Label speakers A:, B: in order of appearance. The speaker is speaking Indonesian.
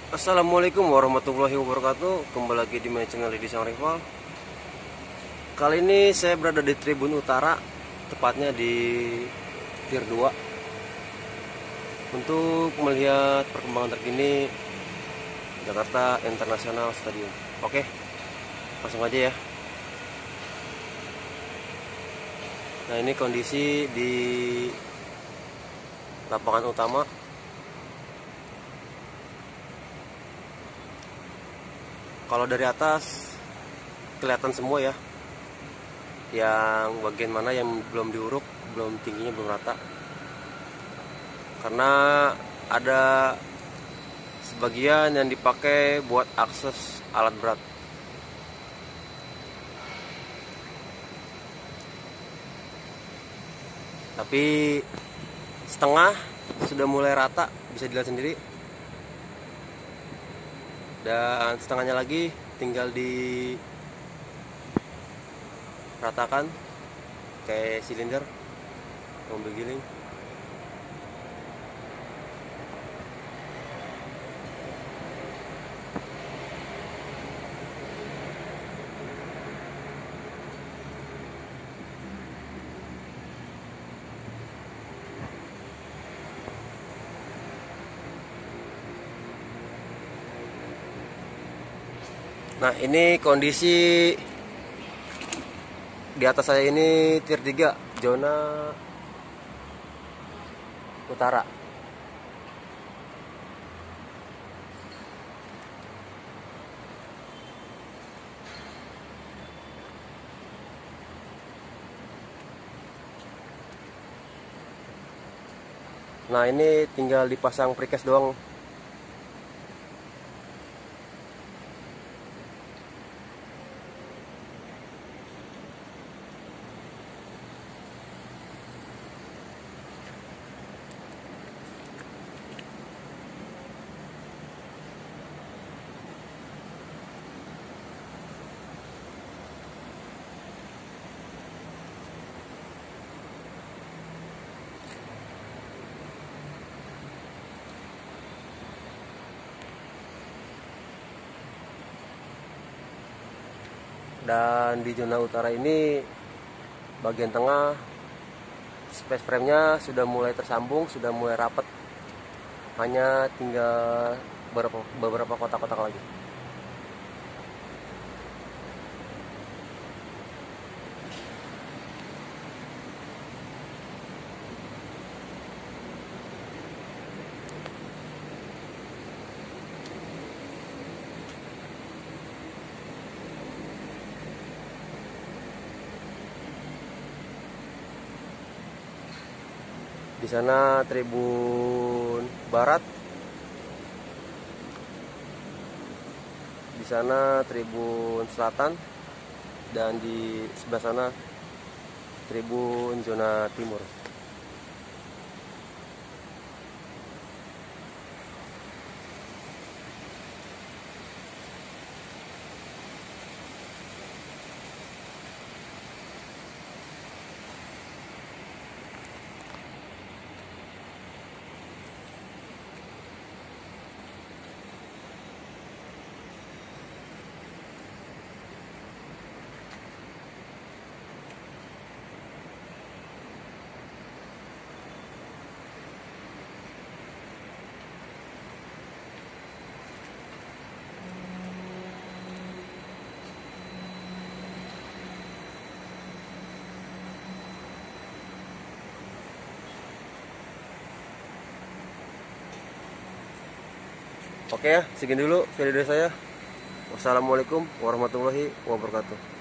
A: Assalamualaikum warahmatullahi wabarakatuh. Kembali lagi di my channel Lidi Sang Rival. Kali ini saya berada di Tribun Utara, tepatnya di Tier 2, untuk melihat perkembangan terkini Jakarta International Stadium. Oke, langsung aja ya. Nah, ini kondisi di lapangan utama. Kalau dari atas kelihatan semua ya, yang bagian mana yang belum diuruk, belum tingginya belum rata, karena ada sebagian yang dipakai buat akses alat berat. Tapi setengah sudah mulai rata, bisa dilihat sendiri. Dan setengahnya lagi tinggal diratakan kayak silinder mobil giling. Nah, ini kondisi di atas saya ini tier 3, zona utara. Nah, ini tinggal dipasang precast doang. Dan di zona utara ini bagian tengah space frame-nya sudah mulai tersambung, sudah mulai rapat. Hanya tinggal beberapa kotak-kotak lagi. Di sana tribun barat, di sana tribun selatan, dan di sebelah sana tribun zona timur. Oke ya, segini dulu video dari saya. Wassalamualaikum warahmatullahi wabarakatuh.